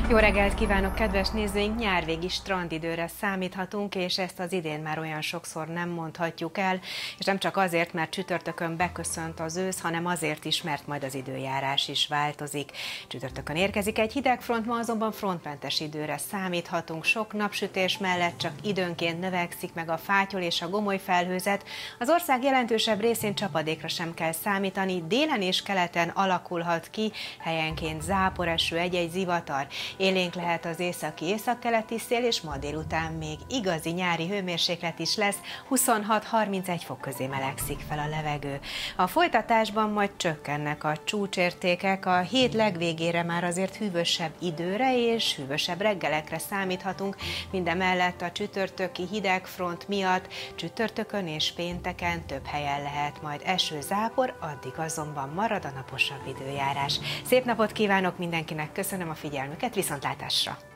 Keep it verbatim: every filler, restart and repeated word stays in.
Jó reggelt kívánok, kedves nézőink! Nyárvégi strandidőre számíthatunk, és ezt az idén már olyan sokszor nem mondhatjuk el, és nem csak azért, mert csütörtökön beköszönt az ősz, hanem azért is, mert majd az időjárás is változik. Csütörtökön érkezik egy hideg front, ma azonban frontmentes időre számíthatunk. Sok napsütés mellett csak időnként növekszik meg a fátyol és a gomoly felhőzet. Az ország jelentősebb részén csapadékra sem kell számítani, délen és keleten alakulhat ki helyenként záporeső, egy-egy zivatar. Élénk lehet az északi északkeleti szél, és ma délután még igazi nyári hőmérséklet is lesz, huszonhat-harmincegy fok közé melegszik fel a levegő. A folytatásban majd csökkennek a csúcsértékek, a hét legvégére már azért hűvösebb időre és hűvösebb reggelekre számíthatunk, mindemellett a csütörtöki hidegfront miatt csütörtökön és pénteken több helyen lehet majd eső, zápor, addig azonban marad a naposabb időjárás. Szép napot kívánok mindenkinek, köszönöm a figyelmüket, viszontlátásra!